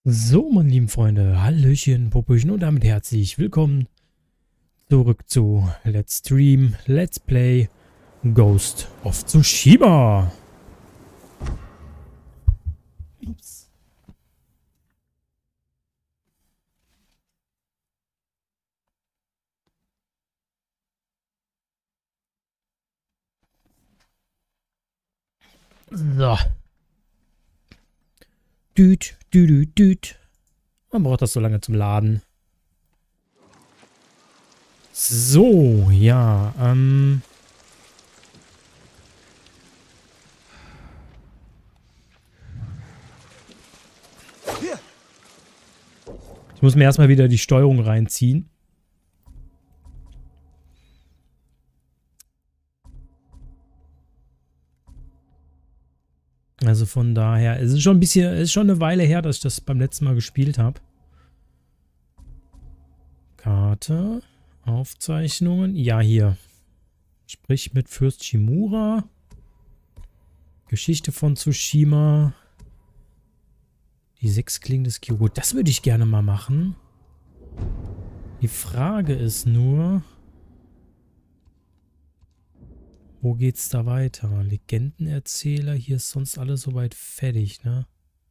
So, meine lieben Freunde, Hallöchen, Popöchen und damit herzlich willkommen zurück zu Let's Stream, Let's Play Ghost of Tsushima. Ups. So. Düt, düt, düt, düt. Man braucht das so lange zum Laden. So, ja, ich muss mir erstmal wieder die Steuerung reinziehen. Also von daher, es ist schon ein bisschen, es ist schon eine Weile her, dass ich das beim letzten Mal gespielt habe. Karte, Aufzeichnungen, ja hier. Sprich mit Fürst Shimura. Geschichte von Tsushima. Die 6 Klingen des Kyogo. Das würde ich gerne mal machen. Die Frage ist nur, wo geht's da weiter? Legendenerzähler, hier ist sonst alles soweit fertig, ne?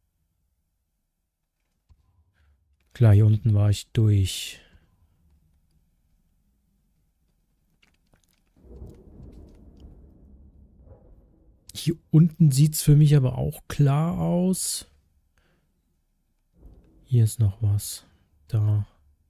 Klar, hier unten war ich durch. Hier unten sieht es für mich aber auch klar aus. Hier ist noch was. Da.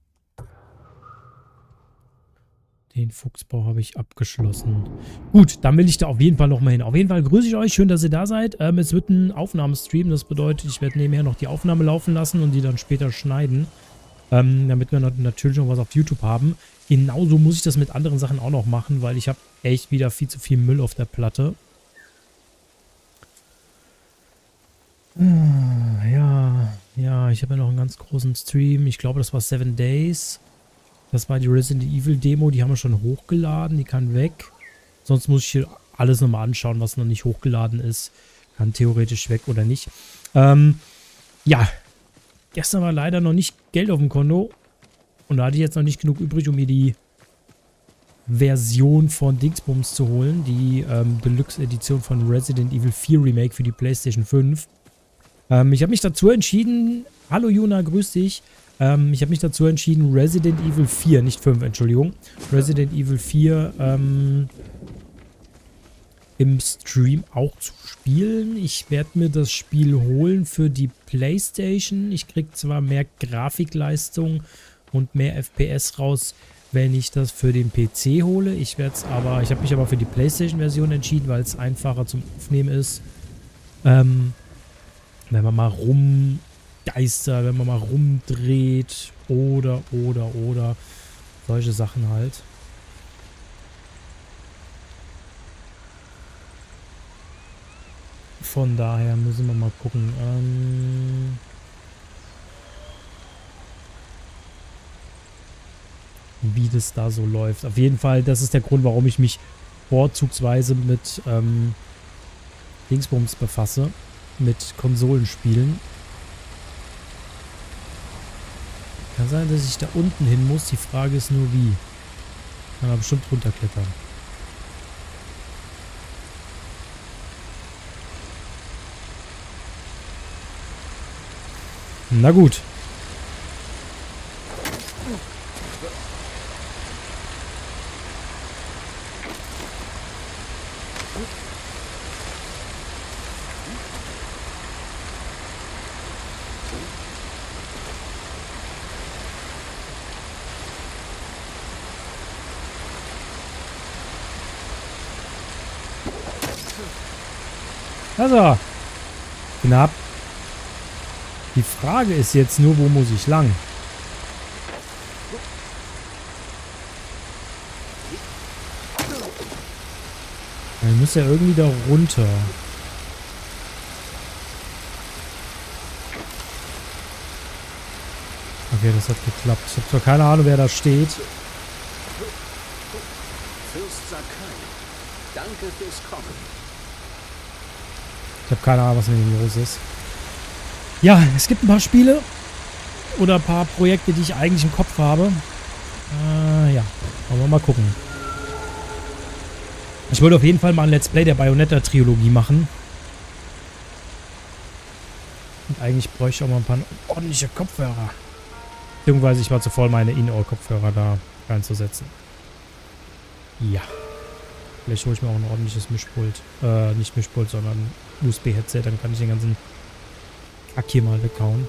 Den Fuchsbau habe ich abgeschlossen. Gut, dann will ich da auf jeden Fall nochmal hin. Auf jeden Fall grüße ich euch. Schön, dass ihr da seid. Es wird ein Aufnahmestream. Das bedeutet, ich werde nebenher noch die Aufnahme laufen lassen und die dann später schneiden. Damit wir natürlich noch was auf YouTube haben. Genauso muss ich das mit anderen Sachen auch noch machen, weil ich habe echt wieder viel zu viel Müll auf der Platte. Ja, ich habe ja noch einen ganz großen Stream. Ich glaube, das war 7 Days. Das war die Resident Evil Demo, die haben wir schon hochgeladen, die kann weg. Sonst muss ich hier alles nochmal anschauen, was noch nicht hochgeladen ist. Kann theoretisch weg oder nicht. Ja, gestern war leider noch nicht Geld auf dem Konto. Und da hatte ich jetzt noch nicht genug übrig, um mir die Version von Dingsbums zu holen. Die Deluxe-Edition von Resident Evil 4 Remake für die PlayStation 5. Ich habe mich dazu entschieden, hallo Juna, grüß dich. Ich habe mich dazu entschieden, Resident Evil 4, nicht 5, Entschuldigung. Resident Evil 4 im Stream auch zu spielen. Ich werde mir das Spiel holen für die PlayStation. Ich kriege zwar mehr Grafikleistung und mehr FPS raus, wenn ich das für den PC hole. Ich habe mich aber für die PlayStation-Version entschieden, weil es einfacher zum Aufnehmen ist. Wenn man mal rumgeistert, wenn man mal rumdreht oder solche Sachen halt. Von daher müssen wir mal gucken. Wie das da so läuft. Auf jeden Fall, das ist der Grund, warum ich mich vorzugsweise mit Dingsbums befasse. Mit Konsolenspielen. Kann sein, dass ich da unten hin muss. Die Frage ist nur wie. Kann man bestimmt runterklettern. Na gut. Also, knapp. Die Frage ist jetzt nur, wo muss ich lang? Ich muss ja irgendwie da runter. Okay, das hat geklappt. Ich habe zwar keine Ahnung, wer da steht. Fürst Sakai, danke fürs Kommen. Ich habe keine Ahnung, was mit ihm los ist. Ja, es gibt ein paar Spiele oder ein paar Projekte, die ich eigentlich im Kopf habe. Ja, wollen wir mal gucken. Ich wollte auf jeden Fall mal ein Let's Play der Bayonetta-Trilogie machen. Und eigentlich bräuchte ich auch mal ein paar ordentliche Kopfhörer. Beziehungsweise ich war zu voll, meine In-Ohr-Kopfhörer da reinzusetzen. Ja. Vielleicht hole ich mir auch ein ordentliches Mischpult. Nicht Mischpult, sondern USB-Headset. Dann kann ich den ganzen Kack hier mal weghauen.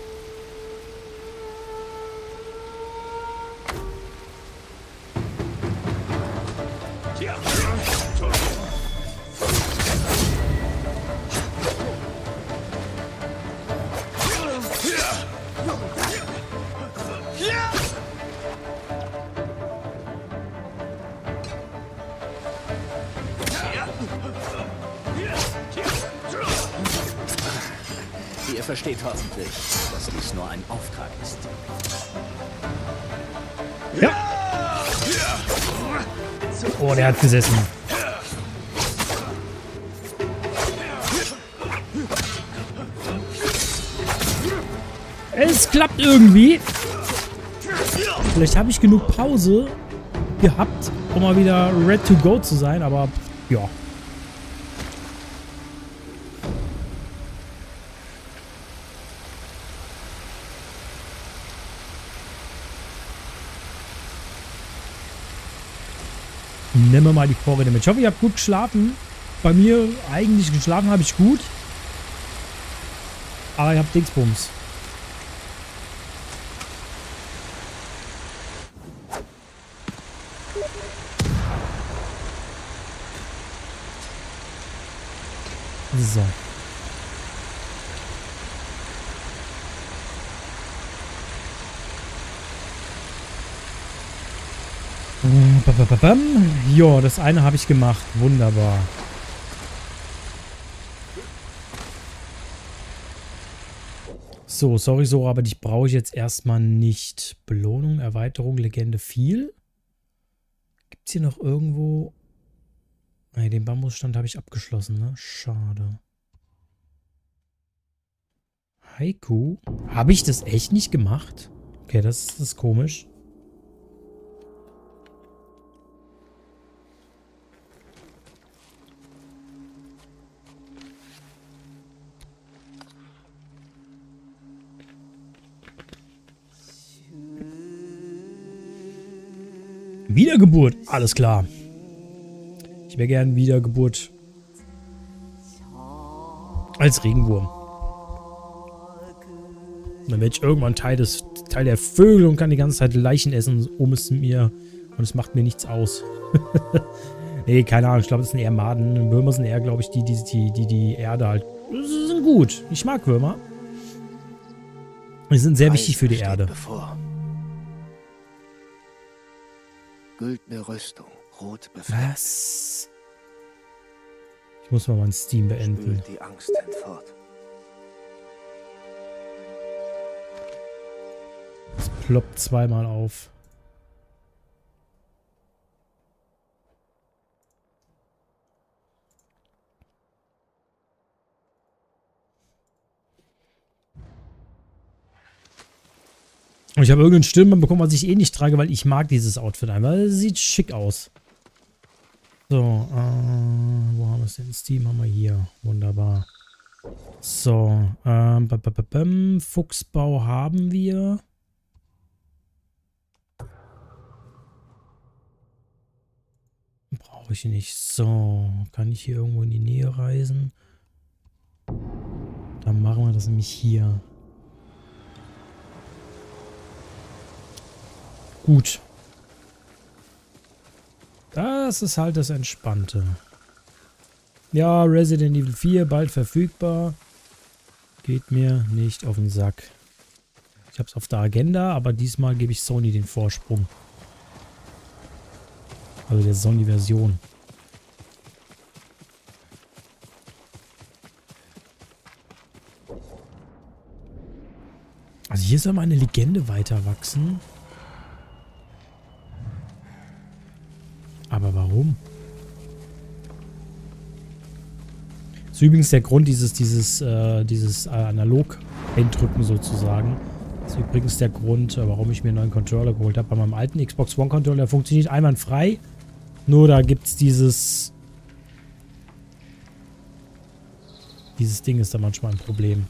Ihr versteht hoffentlich, dass dies nur ein Auftrag ist. Ja. Oh, der hat gesessen. Es klappt irgendwie. Vielleicht habe ich genug Pause gehabt, um mal wieder ready to go zu sein, aber ja. Nehmen wir mal die Vorräte mit. Ich hoffe, ihr habt gut geschlafen. Bei mir eigentlich geschlafen habe ich gut. Aber ich habe Dingsbums. So. Jo, das eine habe ich gemacht. Wunderbar. So, sorry, so, aber die brauche ich jetzt erstmal nicht. Belohnung, Erweiterung, Legende viel. Gibt es hier noch irgendwo... Ne, den Bambusstand habe ich abgeschlossen, ne? Schade. Haiku? Habe ich das echt nicht gemacht? Okay, das ist komisch. Wiedergeburt, alles klar. Ich wäre gern Wiedergeburt als Regenwurm. Dann werde ich irgendwann Teil der Vögel und kann die ganze Zeit Leichen essen, und es macht mir nichts aus. Nee, keine Ahnung, ich glaube, das sind eher Maden. Würmer sind eher, glaube ich, die Erde halt. Die sind gut. Ich mag Würmer. Die sind sehr wichtig für die Erde. Bevor. Güldene Rüstung, rot befleckt. Was? Ich muss mal mein Steam beenden. Spült die Angst hinfort. Es ploppt zweimal auf. Und ich habe irgendein Stirnband bekommen, was ich eh nicht trage, weil ich mag dieses Outfit einfach. Es sieht schick aus. So, wo haben wir es denn? Steam haben wir hier. Wunderbar. So, Fuchsbau haben wir. Brauche ich nicht. So, kann ich hier irgendwo in die Nähe reisen? Dann machen wir das nämlich hier. Gut. Das ist halt das Entspannte. Ja, Resident Evil 4 bald verfügbar. Geht mir nicht auf den Sack. Ich habe es auf der Agenda, aber diesmal gebe ich Sony den Vorsprung. Also der Sony-Version. Also hier soll meine Legende weiter wachsen. Aber warum? Das ist übrigens der Grund, dieses Analog eindrücken sozusagen. Das ist übrigens der Grund, warum ich mir einen neuen Controller geholt habe. Bei meinem alten Xbox One Controller funktioniert einwandfrei. Nur da gibt es dieses Ding ist da manchmal ein Problem.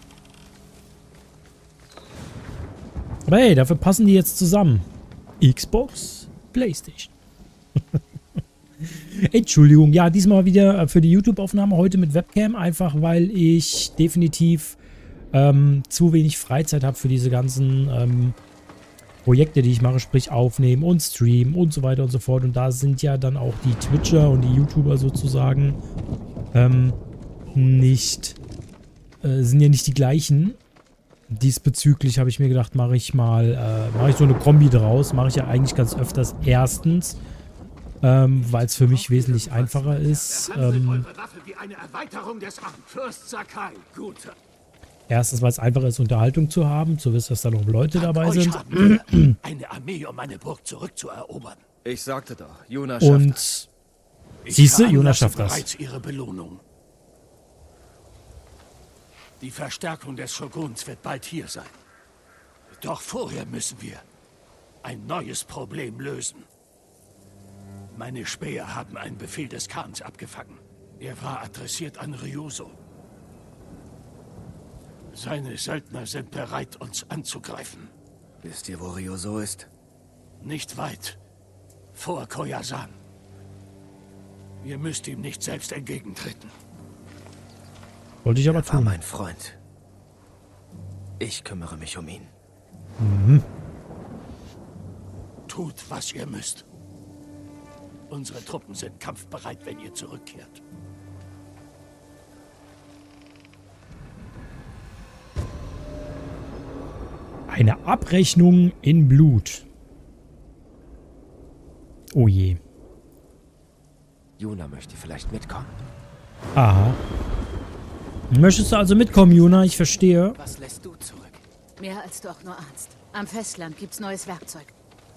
Aber hey, dafür passen die jetzt zusammen. Xbox, PlayStation. Entschuldigung, ja, diesmal wieder für die YouTube-Aufnahme heute mit Webcam, einfach weil ich definitiv zu wenig Freizeit habe für diese ganzen Projekte, die ich mache, sprich aufnehmen und streamen und so weiter und so fort. Und da sind ja dann auch die Twitcher und die YouTuber sozusagen sind ja nicht die gleichen. Diesbezüglich habe ich mir gedacht, mache ich so eine Kombi draus. Mache ich ja eigentlich ganz öfters. Erstens, weil es für mich wesentlich einfacher ist. Erstens, weil es einfacher ist, Unterhaltung zu haben, zu wissen, dass da noch Leute dabei sind. Eine Armee, um meine Burg zurückzuerobern. Ich sagte doch, Juna schafft Und das. siehst du, Juna schafft das. Bereits ihre Belohnung. Die Verstärkung des Shoguns wird bald hier sein. Doch vorher müssen wir ein neues Problem lösen. Meine Späher haben einen Befehl des Khans abgefangen. Er war adressiert an Ryuzo. Seine Söldner sind bereit, uns anzugreifen. Wisst ihr, wo Ryuzo ist? Nicht weit. Vor Koyasan. Ihr müsst ihm nicht selbst entgegentreten. Wollte ich aber Er war tun. mein Freund. Ich kümmere mich um ihn. Mhm. Tut, was ihr müsst. Unsere Truppen sind kampfbereit, wenn ihr zurückkehrt. Eine Abrechnung in Blut. Oh je. Juna möchte vielleicht mitkommen. Aha. Möchtest du also mitkommen, Juna? Ich verstehe. Was lässt du zurück? Mehr als du auch nur ahnst. Am Festland gibt's neues Werkzeug.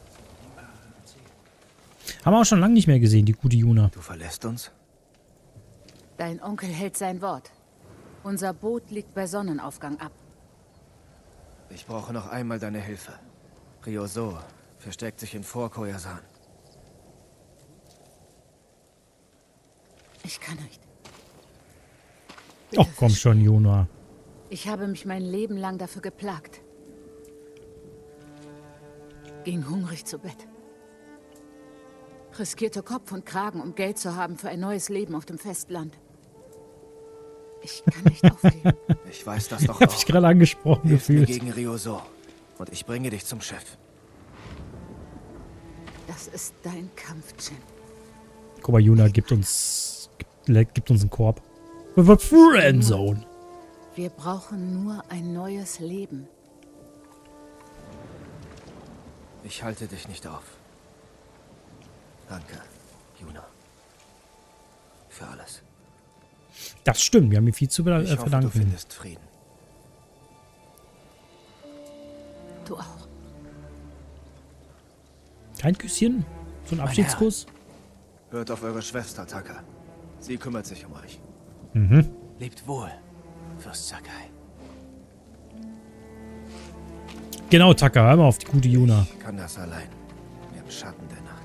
Haben wir auch schon lange nicht mehr gesehen, die gute Juna. Du verlässt uns? Dein Onkel hält sein Wort. Unser Boot liegt bei Sonnenaufgang ab. Ich brauche noch einmal deine Hilfe. Ryuzo versteckt sich in Fort Koyasan. Ich kann nicht. Ach komm schon, Juna. Ich habe mich mein Leben lang dafür geplagt. Ging hungrig zu Bett. Riskierte Kopf und Kragen, um Geld zu haben für ein neues Leben auf dem Festland. Ich kann nicht aufgeben. Ich weiß das doch Hab ich auch. gerade angesprochen Hilf mir gefühlt. gegen Ryuzo. Und ich bringe dich zum Chef. Das ist dein Kampf, Jin. Guck mal, Juna gibt uns einen Korb. Friendzone. Wir brauchen nur ein neues Leben. Ich halte dich nicht auf. Danke, Juna. Für alles. Das stimmt, wir haben ihm viel zu Ich hoffe, du verdanken. findest Frieden. Du auch. Kein Küsschen? So ein Abschiedskuss? Hört auf eure Schwester, Taka. Sie kümmert sich um euch. Mhm. Lebt wohl, Fürst Sakai. Genau, Taka, hör mal auf die gute Juna. Ich kann das allein. Im Schatten der Nacht.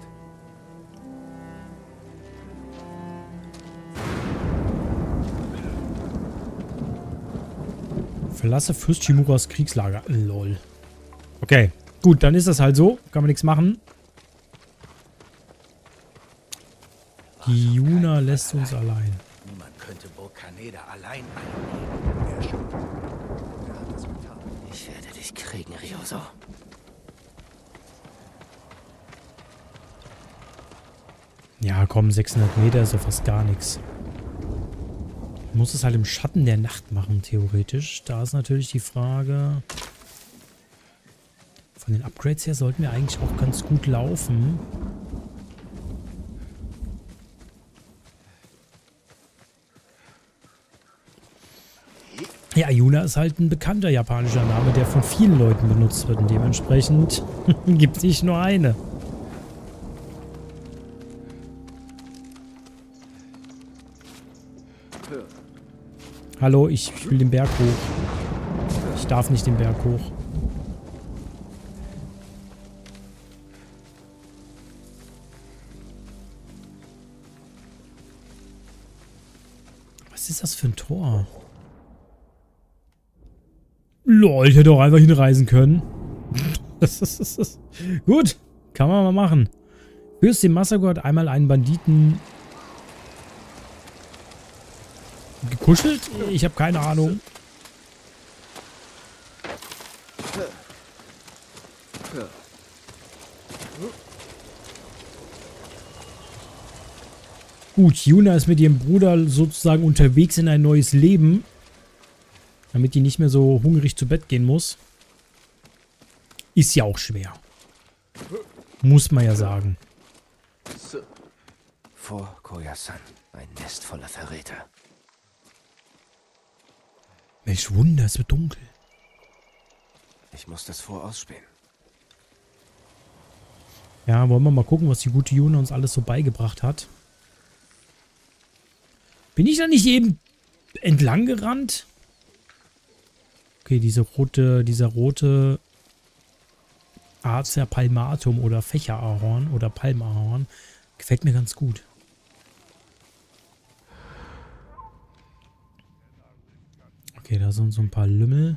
Verlasse Fürst Shimuras Kriegslager. Lol. Okay, gut, dann ist das halt so. Kann man nichts machen. Die Juna lässt uns allein. Niemand könnte Burg Kaneda allein einnehmen. Ich werde dich kriegen, Ryuzo. Ja, komm, 600 Meter ist doch fast gar nichts. Ich muss es halt im Schatten der Nacht machen, theoretisch. Da ist natürlich die Frage... Von den Upgrades her sollten wir eigentlich auch ganz gut laufen. Ja, Yuna ist halt ein bekannter japanischer Name, der von vielen Leuten benutzt wird. Und dementsprechend gibt es nicht nur eine. Hallo, ich will den Berg hoch. Ich darf nicht den Berg hoch. Was ist das für ein Tor? Lol, ich hätte auch einfach hinreisen können. Gut, kann man mal machen. Fürstin Masako hat einmal einen Banditen gekuschelt? Ich habe keine Ahnung. Gut, Yuna ist mit ihrem Bruder sozusagen unterwegs in ein neues Leben. Damit die nicht mehr so hungrig zu Bett gehen muss. Ist ja auch schwer. Muss man ja sagen. Vor Koyasan, ein Nest voller Verräter. Welch Wunder, es wird dunkel. Ich muss das Fort ausspähen. Ja, wollen wir mal gucken, was die gute Yuna uns alles so beigebracht hat. Bin ich da nicht eben entlang gerannt? Okay, dieser rote Acer palmatum oder Fächerahorn oder Palmahorn gefällt mir ganz gut. Okay, da sind so ein paar Lümmel.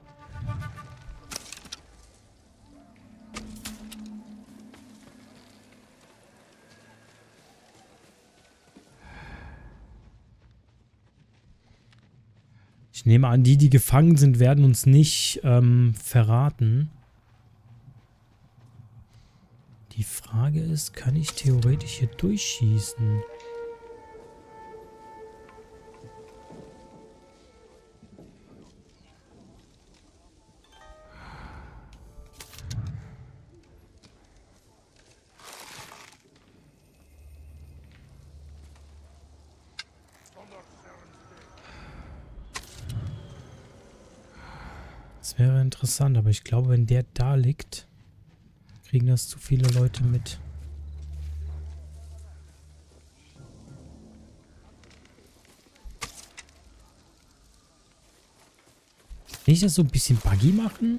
Ich nehme an, die gefangen sind, werden uns nicht verraten. Die Frage ist, kann ich theoretisch hier durchschießen? Das wäre interessant, aber ich glaube, wenn der da liegt, kriegen das zu viele Leute mit. Kann ich das so ein bisschen buggy machen?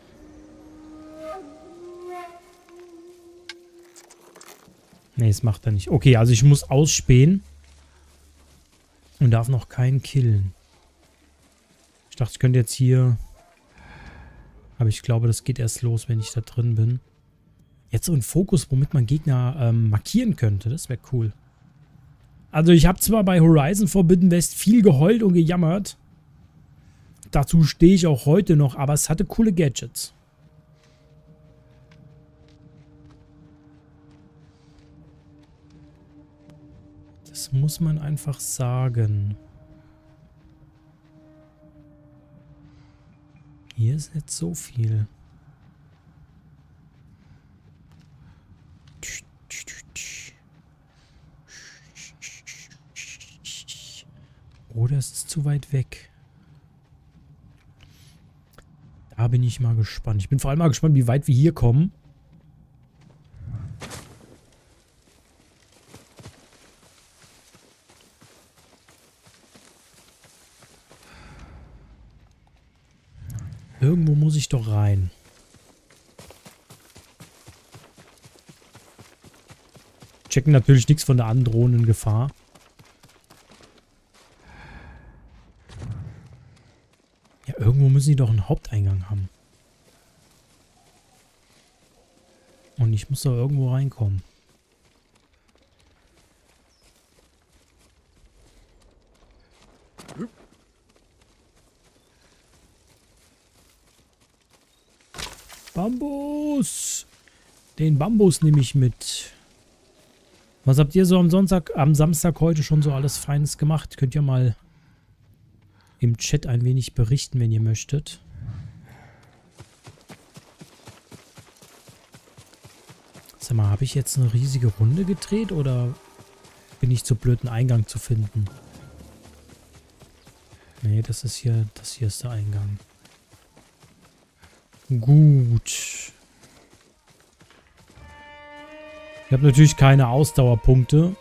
Nee, das macht er nicht. Okay, also ich muss ausspähen und darf noch keinen killen. Ich dachte, ich könnte jetzt hier... Aber ich glaube, das geht erst los, wenn ich da drin bin. Jetzt so ein Fokus, womit man Gegner markieren könnte. Das wäre cool. Also ich habe zwar bei Horizon Forbidden West viel geheult und gejammert. Dazu stehe ich auch heute noch, aber es hatte coole Gadgets. Das muss man einfach sagen. Hier ist nicht so viel. Oder es ist zu weit weg. Da bin ich mal gespannt. Ich bin vor allem mal gespannt, wie weit wir hier kommen. Irgendwo muss ich doch rein. Checken natürlich nichts von der androhenden Gefahr. Ja, irgendwo müssen die doch einen Haupteingang haben. Und ich muss doch irgendwo reinkommen. Bambus! Den Bambus nehme ich mit. Was habt ihr so am Samstag heute schon so alles Feines gemacht? Könnt ihr mal im Chat ein wenig berichten, wenn ihr möchtet. Sag mal, habe ich jetzt eine riesige Runde gedreht oder bin ich zu blöd, einen Eingang zu finden? Nee, das hier ist der Eingang. Gut. Ich habe natürlich keine Ausdauerpunkte.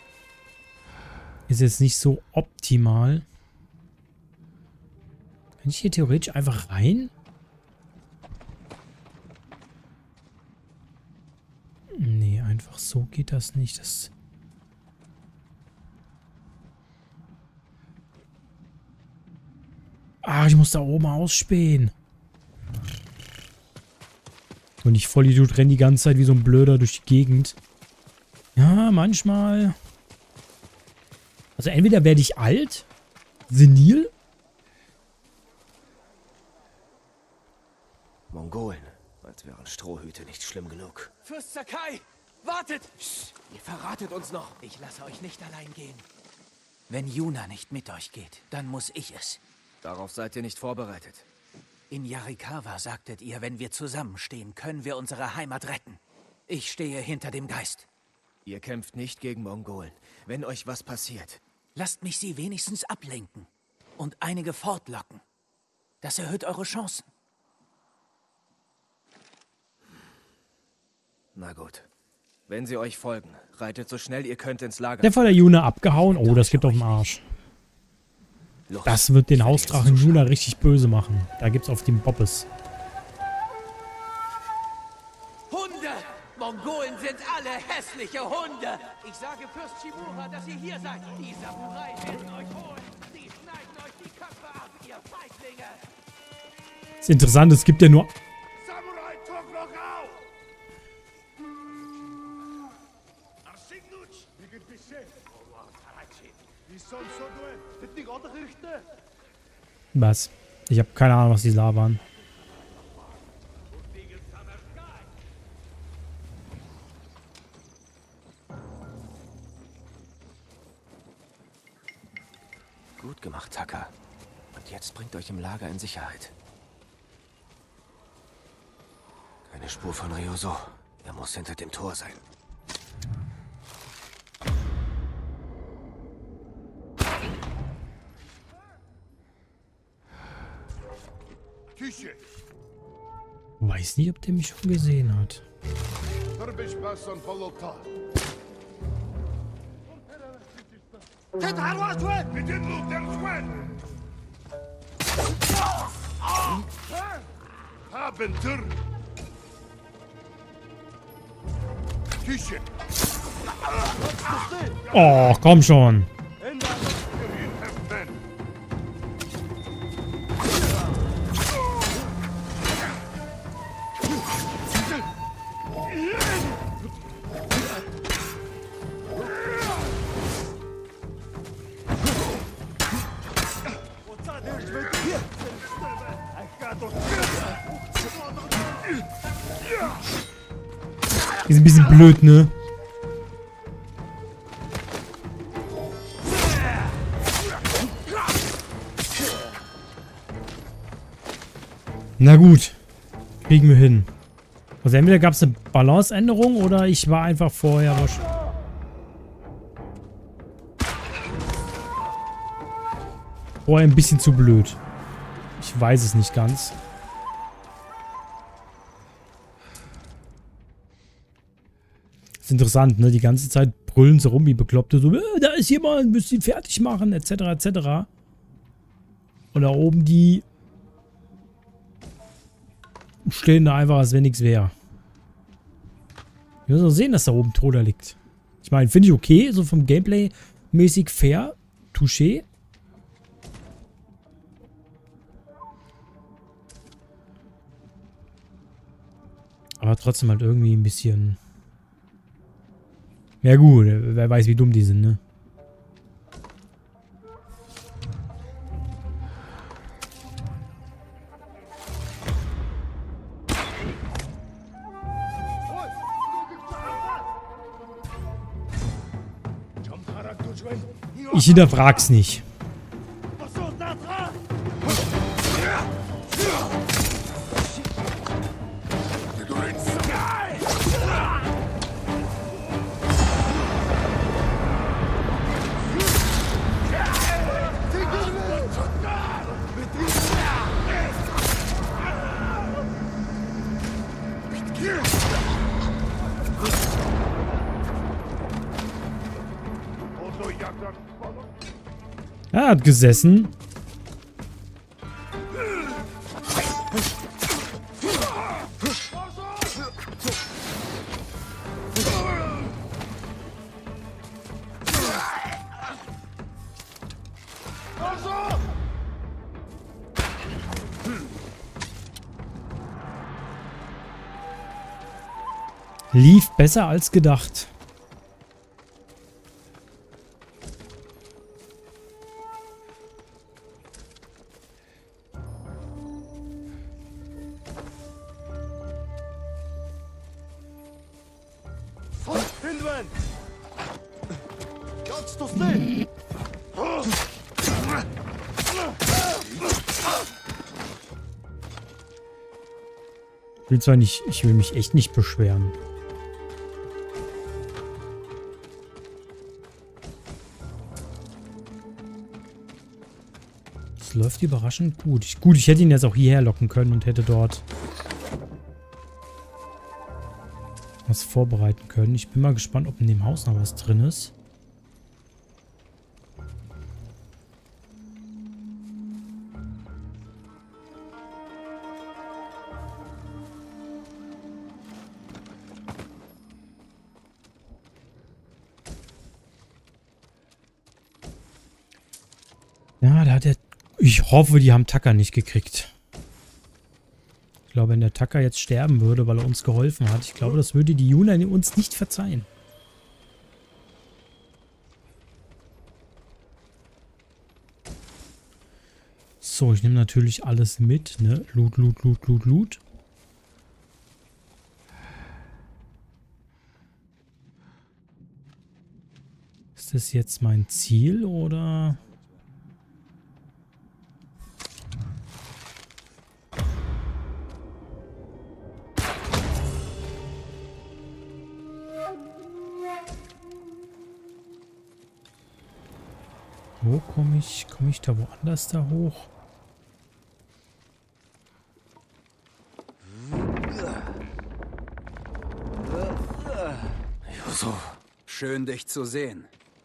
Ist jetzt nicht so optimal. Kann ich hier theoretisch einfach rein? Nee, einfach so geht das nicht. Das... Ah, ich muss da oben ausspähen. Und ich Vollidiot renne die ganze Zeit wie so ein Blöder durch die Gegend. Ja, manchmal. Also entweder werde ich alt, senil. Mongolen, als wären Strohhüte nicht schlimm genug. Fürst Sakai, wartet! Psst, ihr verratet uns noch. Ich lasse euch nicht allein gehen. Wenn Yuna nicht mit euch geht, dann muss ich es. Darauf seid ihr nicht vorbereitet. In Yarikawa sagtet ihr, wenn wir zusammenstehen, können wir unsere Heimat retten. Ich stehe hinter dem Geist. Ihr kämpft nicht gegen Mongolen. Wenn euch was passiert. Lasst mich sie wenigstens ablenken und einige fortlocken. Das erhöht eure Chancen. Na gut. Wenn sie euch folgen, reitet so schnell ihr könnt ins Lager. Der von der Yuna abgehauen. Oh, das gibt auf den Arsch. Los, Das wird den Hausdrachen Yuna richtig böse machen. Da gibt's auf dem Bobbes. Hunde! Mongolen sind alle hässliche Hunde! Ich sage Fürst Shimura, dass ihr hier seid. Die Samurai werden euch holen. Sie schneiden euch die Köpfe ab, ihr Feiglinge! Ist interessant, es gibt ja nur... Samurai Tokrokau! Was? Ich habe keine Ahnung, was die labern. Gut gemacht, Taka. Und jetzt bringt euch im Lager in Sicherheit. Keine Spur von Ryozo. Er muss hinter dem Tor sein. Weiß nicht, ob der mich schon gesehen hat. Oh, komm schon. Die sind ein bisschen blöd, ne? Na gut. Kriegen wir hin. Also entweder gab es eine Balanceänderung oder ich war einfach vorher ein bisschen zu blöd. Ich weiß es nicht ganz. Ist interessant, ne? Die ganze Zeit brüllen sie rum wie Bekloppte. So, da ist jemand, müsst ihn fertig machen, etc., etc. Und da oben die stehen da einfach, als wenn nichts wäre. Wir müssen auch sehen, dass da oben Toter liegt. Ich meine, finde ich okay, so vom Gameplay mäßig fair. Touché. Aber trotzdem halt irgendwie ein bisschen... Ja gut, wer weiß, wie dumm die sind, ne? Ich hinterfrag's nicht. Er hat gesessen. Lief besser als gedacht. Ich will mich echt nicht beschweren. Das läuft überraschend gut. Ich hätte ihn jetzt auch hierher locken können und hätte dort was vorbereiten können. Ich bin mal gespannt, ob in dem Haus noch was drin ist. Ja, da hat er... Ich hoffe, die haben Tucker nicht gekriegt. Ich glaube, wenn der Tucker jetzt sterben würde, weil er uns geholfen hat, ich glaube, das würde die Yuna uns nicht verzeihen. So, ich nehme natürlich alles mit, ne? Loot, Loot, Loot, Loot, Loot. Ist das jetzt mein Ziel, oder... Wo komme ich? Komme ich da woanders da hoch? So, schön dich zu sehen.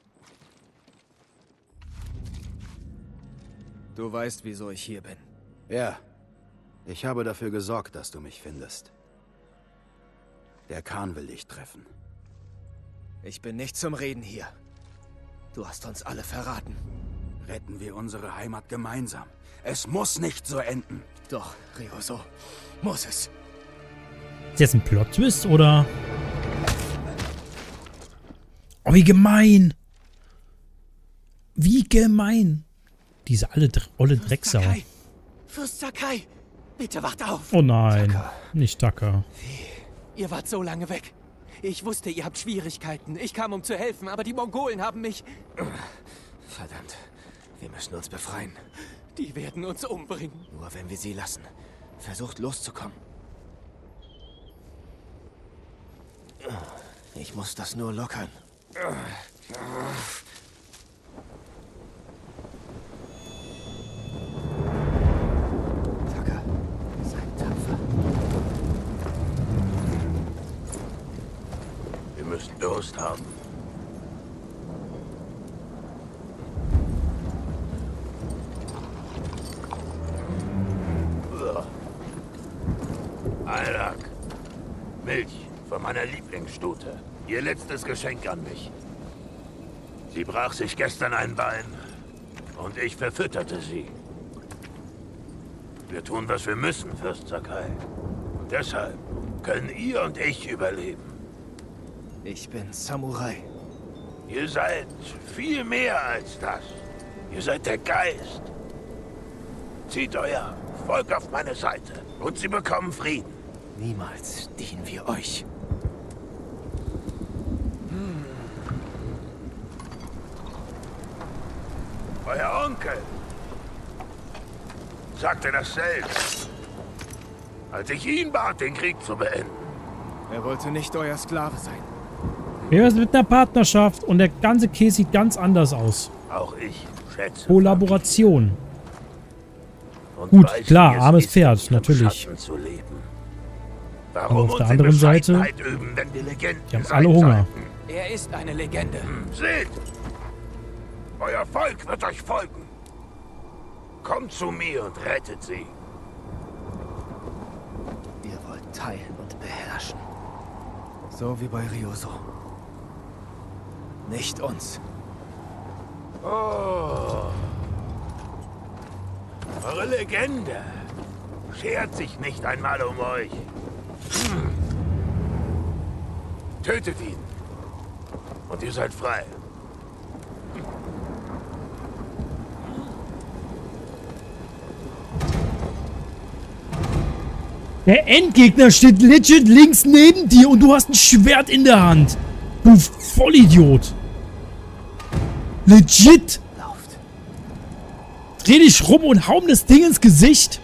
Du weißt, wieso ich hier bin. Ja, ich habe dafür gesorgt, dass du mich findest. Der Khan will dich treffen. Ich bin nicht zum Reden hier. Du hast uns alle verraten. Retten wir unsere Heimat gemeinsam. Es muss nicht so enden. Doch, Ryozo, muss es. Ist jetzt ein Plot-Twist, oder? Oh, wie gemein! Wie gemein! Diese olle Drecksau. Sakai. Fürst Sakai, bitte wacht auf. Oh nein, nicht Tucker. Ihr wart so lange weg. Ich wusste, ihr habt Schwierigkeiten. Ich kam, um zu helfen, aber die Mongolen haben mich... Verdammt, wir müssen uns befreien. Die werden uns umbringen. Nur wenn wir sie lassen. Versucht loszukommen. Ich muss das nur lockern. Tucker, seid tapfer. Wir müssen Durst haben. Alak. Milch von meiner Lieblingsstute. Ihr letztes Geschenk an mich. Sie brach sich gestern ein Bein und ich verfütterte sie. Wir tun, was wir müssen, Fürst Sakai. Und deshalb können ihr und ich überleben. Ich bin Samurai. Ihr seid viel mehr als das. Ihr seid der Geist. Zieht euer Volk auf meine Seite und sie bekommen Frieden. Niemals dienen wir euch. Euer Onkel sagte das selbst, als ich ihn bat, den Krieg zu beenden. Er wollte nicht euer Sklave sein. Wir sind mit einer Partnerschaft und der ganze Käse sieht ganz anders aus. Auch ich schätze Kollaboration. und Gut, weiß, klar, wie es armes ist, Pferd, im natürlich. Schatten zu leben. Aber Warum auf der uns in anderen Seite, Bescheidenheit üben, wenn wir Legenden die haben sein alle Hunger. sollten? Er ist eine Legende. Seht! Euer Volk wird euch folgen. Kommt zu mir und rettet sie. Ihr wollt teilen und beherrschen. So wie bei Ryozo. Nicht uns. Oh, Zur Legende. Schert sich nicht einmal um euch. Tötet ihn. Und ihr seid frei. Der Endgegner steht legit links neben dir und du hast ein Schwert in der Hand. Du Vollidiot. Legit. Lauft. Dreh dich rum und hau ihm das Ding ins Gesicht.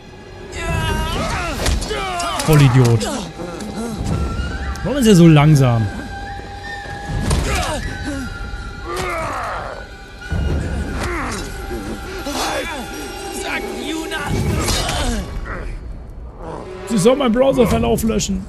Vollidiot. Warum ist er so langsam? Sagt Yuna! Sie soll meinen Browserverlauf löschen.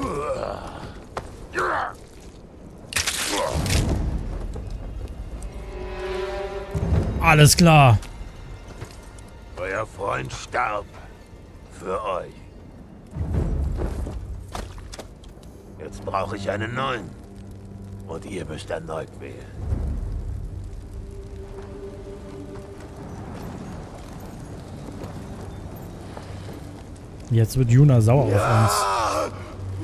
Alles klar. Euer Freund starb. Für euch. Jetzt brauche ich einen neuen. Und ihr müsst erneut wählen. Jetzt wird Yuna sauer auf uns.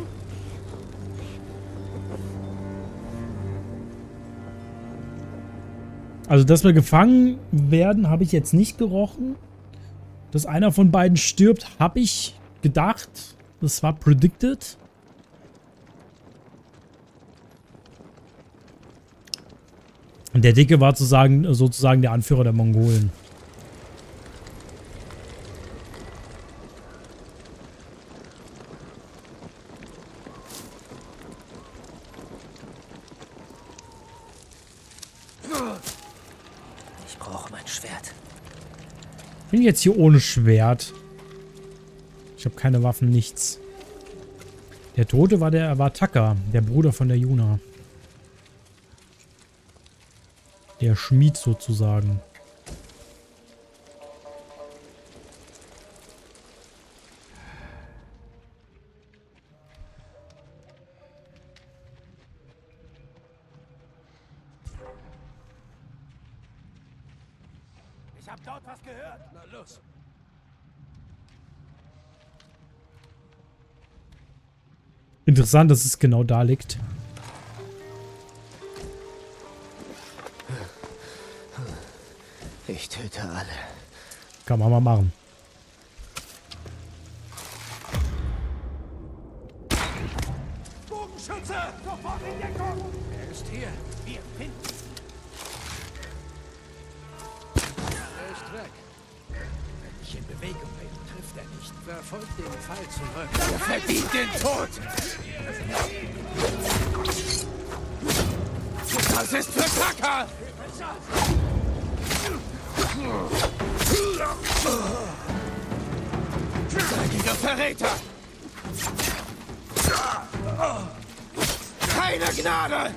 Also, dass wir gefangen werden, habe ich jetzt nicht gerochen. Dass einer von beiden stirbt, habe ich gedacht. Das war predicted. Und der Dicke war sozusagen der Anführer der Mongolen. Ich brauche mein Schwert. Ich bin jetzt hier ohne Schwert. Ich habe keine Waffen, nichts. Der Tote war Taka, der Bruder von der Yuna. Der Schmied sozusagen. Ich hab dort was gehört. Na los. Interessant, dass es genau da liegt. Ich töte alle. Kann man mal machen. Bogenschütze! Sofort in Deckung! Er ist hier. Wir finden ihn. Er ist weg. Wenn ich in Bewegung bin, trifft er nicht. Verfolgt den Pfeil zurück. Er verdient den Tod! Das ist für Taka! Dreckiger Verräter! Keine Gnade!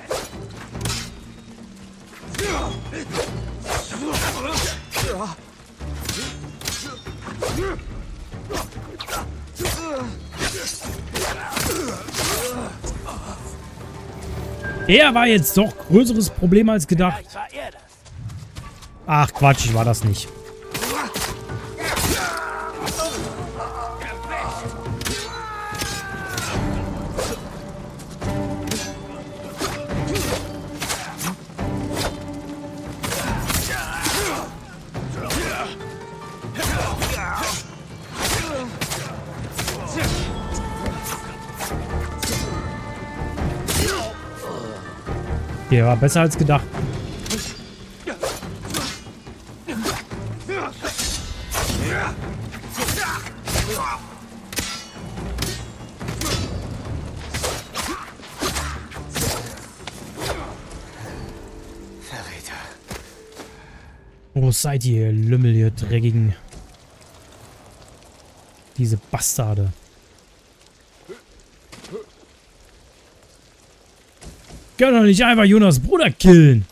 Er war jetzt doch größeres Problem als gedacht. Vielleicht war er das. Ach Quatsch, ich war das nicht. Der war besser als gedacht. Verräter. Wo seid ihr, ihr Lümmel, ihr Dreckigen? Diese Bastarde. Kann doch nicht einfach Yunas Bruder killen.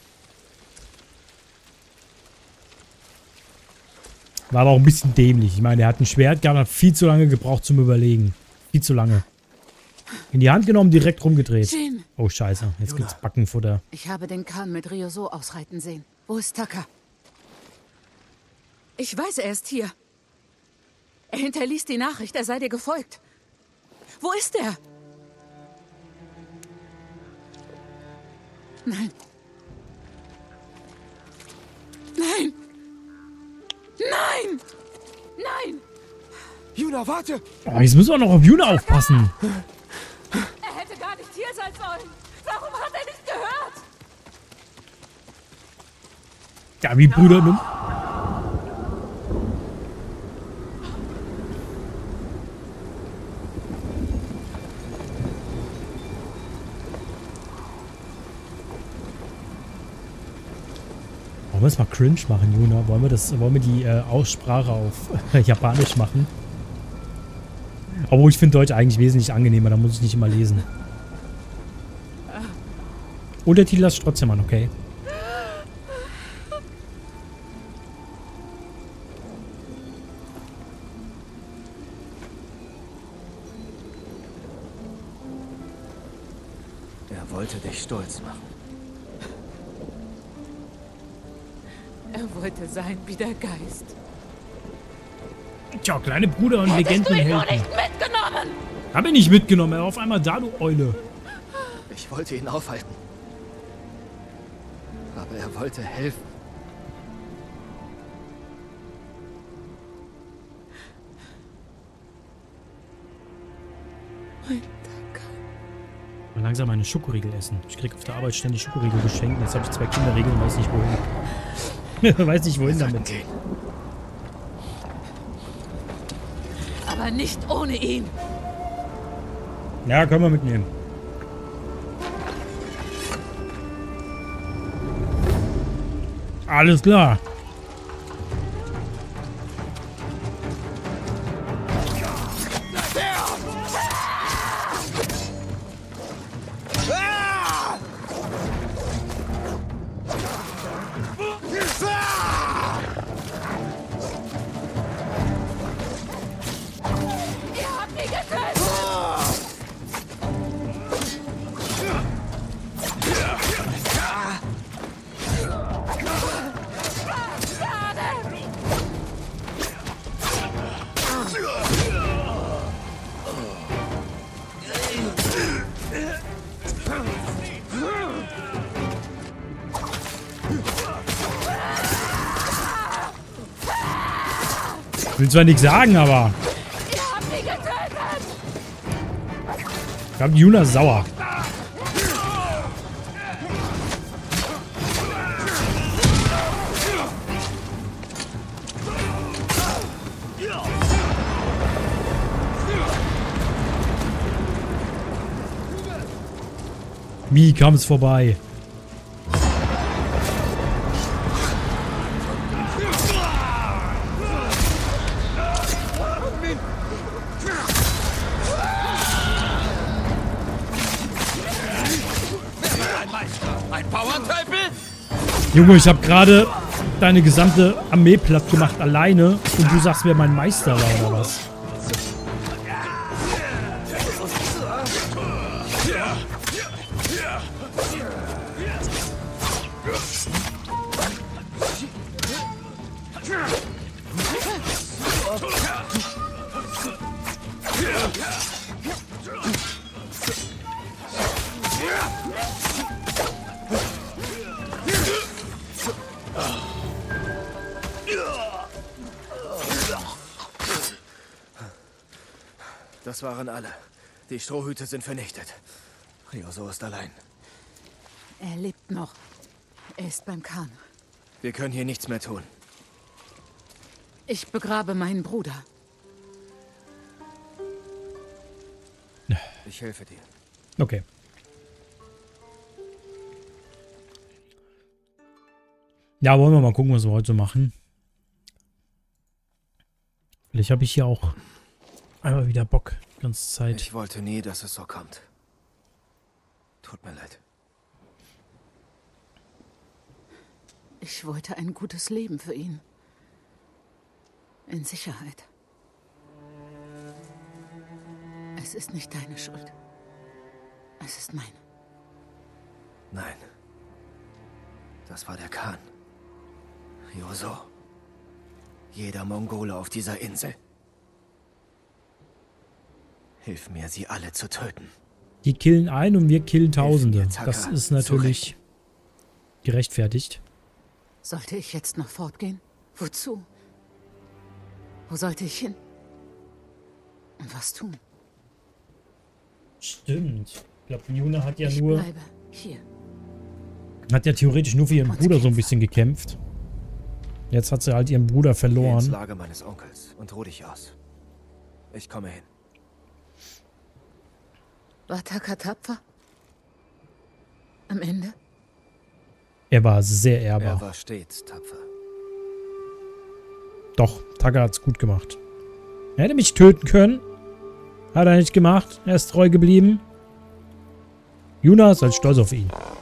War aber auch ein bisschen dämlich. Ich meine, der hat ein Schwert gehabt, hat viel zu lange gebraucht zum Überlegen. Viel zu lange. In die Hand genommen, direkt rumgedreht. Jin, Oh, scheiße. Jetzt gibt's Backenfutter. ich habe den Khan mit Ryoso ausreiten sehen. Wo ist Taka? Ich weiß, er ist hier. Er hinterließ die Nachricht, er sei dir gefolgt. Wo ist er? Nein. Nein! Nein! Nein! Yuna, warte! Oh, jetzt müssen wir noch auf Yuna aufpassen. Er hätte gar nicht hier sein sollen. Warum hat er nicht gehört? Ja, wie Brüder. Ne? Wollen wir es mal cringe machen, Yuna? Wollen wir die Aussprache auf Japanisch machen? Obwohl ich finde Deutsch eigentlich wesentlich angenehmer, da muss ich nicht immer lesen. Untertitel lasse ich trotzdem an, okay? Er wollte dich stolz machen. Er wollte sein wie der Geist. Tja, kleine Bruder und Hättest du ihn nur Legendenhelden. nicht mitgenommen? Hab ich nicht mitgenommen, er war auf einmal da, du Eule. Ich wollte ihn aufhalten. Aber er wollte helfen. Mein Taka. Mal langsam meine Schokoriegel essen. Ich krieg auf der Arbeit ständig Schokoriegel geschenkt. Jetzt habe ich 2 Kinderriegel und weiß nicht wohin. Weiß nicht wohin damit. Gehen. Aber nicht ohne ihn. Ja, können wir mitnehmen. Alles klar. Ihr habt mich getötet. Will zwar nichts sagen, aber Ihr habt mich getötet. ich glaube, Yuna ist sauer. Wie kam es vorbei? Ein Powerteufel? Junge, ich habe gerade deine gesamte Armee platt gemacht alleine und du sagst, wer mein Meister war oder was? Das waren alle. Die Strohhüte sind vernichtet. Ryoso ist allein. Er lebt noch. Er ist beim Khan. Wir können hier nichts mehr tun. Ich begrabe meinen Bruder. Ich helfe dir. Okay. Ja, wollen wir mal gucken, was wir heute so machen. Vielleicht habe ich hier auch einmal wieder Bock, die ganze Zeit. Ich wollte nie, dass es so kommt. Tut mir leid. Ich wollte ein gutes Leben für ihn. In Sicherheit. Es ist nicht deine Schuld. Es ist meine. Nein. Das war der Khan. Ryoso. Jeder Mongole auf dieser Insel. Hilf mir, sie alle zu töten. Die killen einen und wir killen Tausende. Hilf mir, Taka, Das ist natürlich gerechtfertigt. Sollte ich jetzt noch fortgehen? Wozu? Wo sollte ich hin? Und was tun? Stimmt. Ich glaube, Yuna hat ja Ich nur... bleibe hier. Hat ja theoretisch nur für ihren Und Bruder so ein kämpfe. bisschen gekämpft. Jetzt hat sie halt ihren Bruder Geh ins verloren. Lager meines Onkels und ruh dich aus. Ich komme hin. War Taka tapfer? Am Ende? Er war sehr ehrbar. Er war stets tapfer. Doch, Taka hat's gut gemacht. Er hätte mich töten können. Hat er nicht gemacht. Er ist treu geblieben. Yuna ist halt stolz auf ihn.